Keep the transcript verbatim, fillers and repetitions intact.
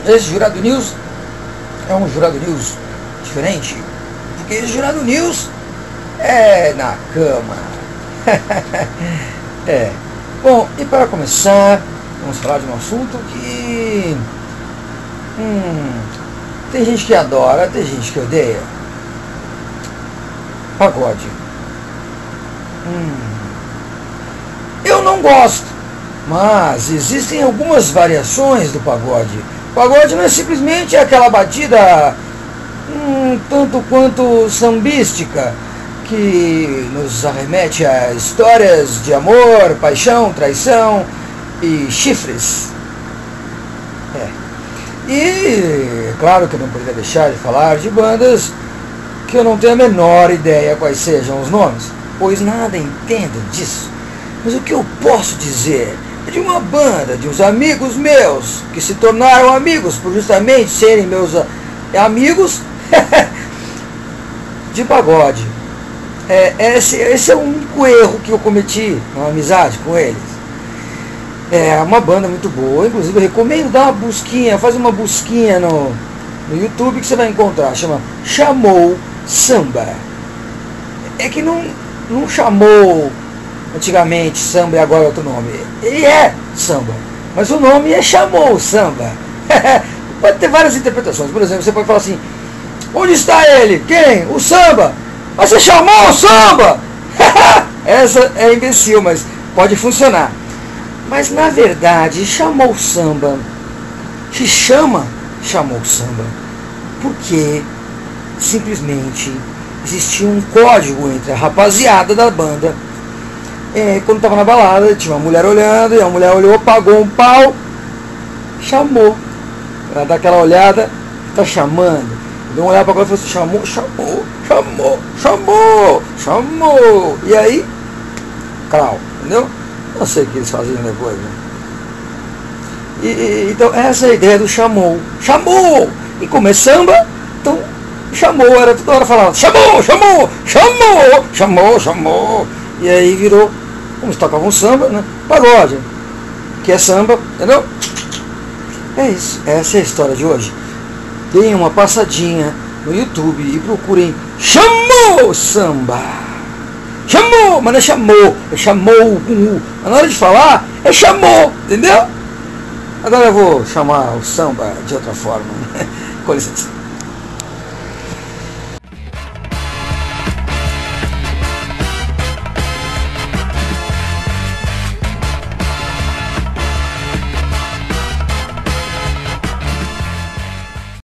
esse Jurado News é um Jurado News diferente, porque esse Jurado News é na cama. É. Bom, e para começar, vamos falar de um assunto que hum, tem gente que adora, tem gente que odeia. Pagode. Hum, eu não gosto, mas existem algumas variações do pagode. O pagode não é simplesmente aquela batida hum, tanto quanto sambística, que nos arremete a histórias de amor, paixão, traição e chifres. É. E claro que eu não poderia deixar de falar de bandas que eu não tenho a menor ideia quais sejam os nomes, pois nada entendo disso. Mas o que eu posso dizer é de uma banda, de uns amigos meus, que se tornaram amigos por justamente serem meus amigos, de pagode. É, esse, esse é o único erro que eu cometi na amizade com eles. É uma banda muito boa, inclusive eu recomendo dar uma busquinha, faz uma busquinha no, no YouTube que você vai encontrar, chama Chamou Samba. É que não, não chamou antigamente samba e agora é outro nome. Ele é samba, mas o nome é Chamou Samba. Pode ter várias interpretações. Por exemplo, você pode falar assim: onde está ele? Quem? O samba? Mas você chamou o samba? Essa é imbecil, mas pode funcionar. Mas na verdade, chamou samba se chama Chamou Samba porque simplesmente existia um código entre a rapaziada da banda. É, quando estava na balada, tinha uma mulher olhando, e a mulher olhou, pagou um pau, chamou. Ela dá aquela olhada, tá chamando. Deu uma olhada para ela e falou assim: chamou, chamou, chamou, chamou, chamou. E aí, crau, entendeu? Não sei o que eles faziam depois, né? E, e, então essa é a ideia do chamou. Chamou! E como é samba, então chamou, era toda hora falando: chamou, chamou, chamou, chamou, chamou. E aí virou, como eles tocavam samba, né? Pagode, que é samba, entendeu? É isso, essa é a história de hoje. Deem uma passadinha no YouTube e procurem Chamou Samba. Chamou, mas não é chamou, é chamou com U. Mas na hora de falar, é chamou, entendeu? Agora eu vou chamar o samba de outra forma. Com licença.